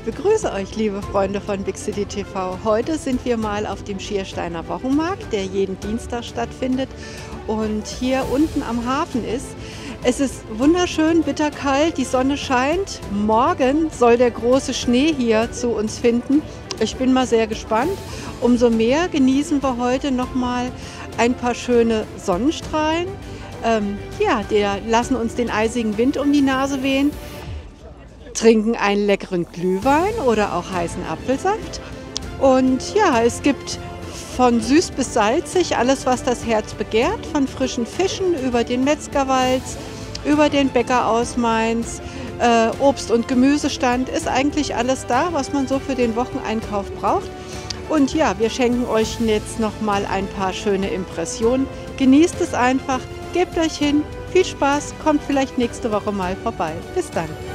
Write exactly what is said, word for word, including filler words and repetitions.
Ich begrüße euch, liebe Freunde von Big City T V. Heute sind wir mal auf dem Schiersteiner Wochenmarkt, der jeden Dienstag stattfindet und hier unten am Hafen ist. Es ist wunderschön, bitterkalt, die Sonne scheint. Morgen soll der große Schnee hier zu uns finden. Ich bin mal sehr gespannt. Umso mehr genießen wir heute noch mal ein paar schöne Sonnenstrahlen. Ähm, ja, die lassen uns den eisigen Wind um die Nase wehen. Trinken einen leckeren Glühwein oder auch heißen Apfelsaft. Und ja, es gibt von süß bis salzig alles, was das Herz begehrt. Von frischen Fischen über den Metzgerwalz, über den Bäcker aus Mainz, äh, Obst- und Gemüsestand. Ist eigentlich alles da, was man so für den Wocheneinkauf braucht. Und ja, wir schenken euch jetzt noch mal ein paar schöne Impressionen. Genießt es einfach, gebt euch hin, viel Spaß, kommt vielleicht nächste Woche mal vorbei. Bis dann.